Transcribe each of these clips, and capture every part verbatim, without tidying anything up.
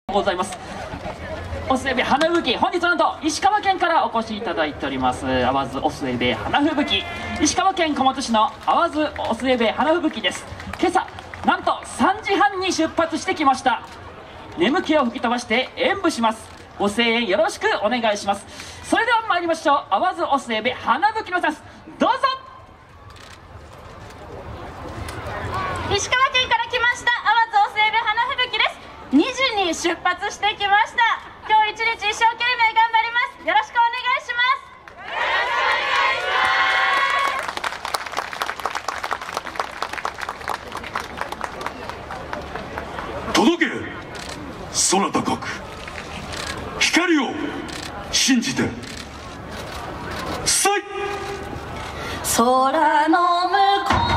ございます。おすえべ花吹雪、本日なんと石川県からお越しいただいております淡津おすえべ花吹雪、石川県小松市の淡津おすえべ花吹雪です。今朝なんとさんじはんに出発してきました。眠気を吹き飛ばして演舞します。ご声援よろしくお願いします。それでは参りましょう。淡津おすえべ花吹のダンス、どうぞ。 石川県から来ました淡津おすえべ花吹雪です。にじに出発してきました。今日一日一生懸命頑張ります。よろしくお願いします。 届け空高く光を信じてさい。 空の向こう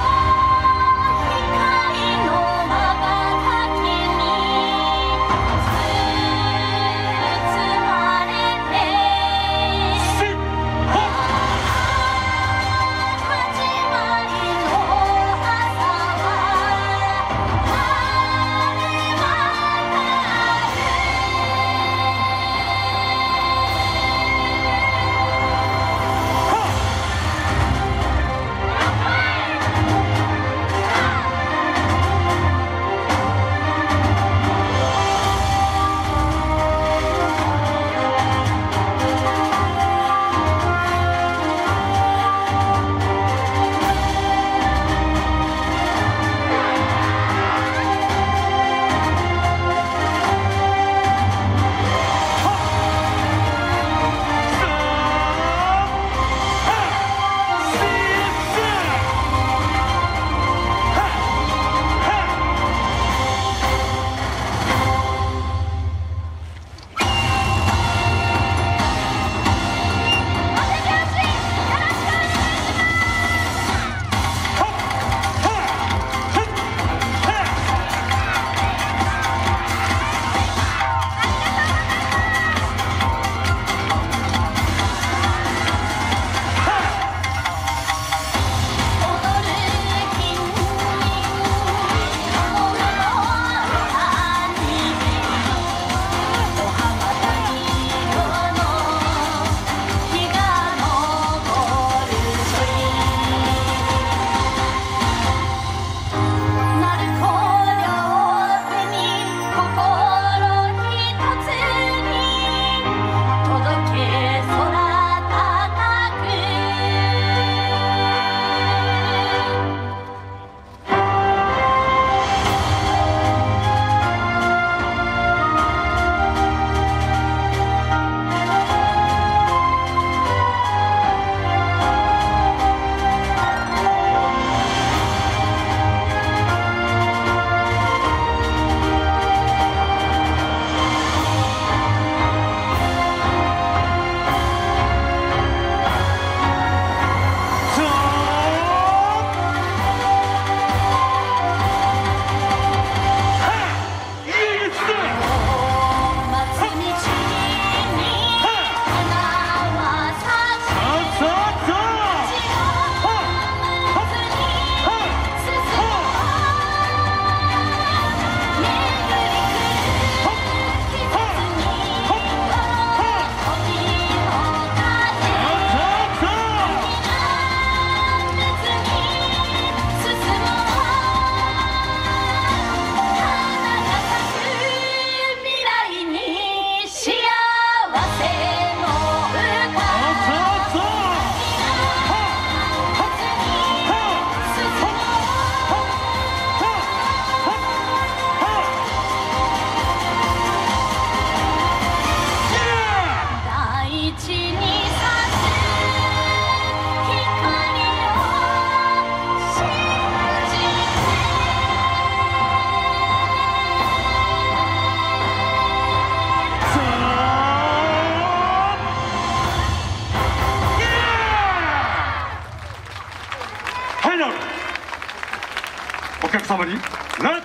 お客様にな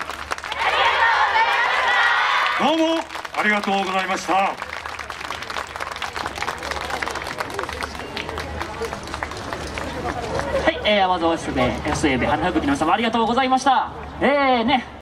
どうもありがとうございました。 はい、えー、淡津おすえべ花吹雪の皆様ありがとうございました。えーね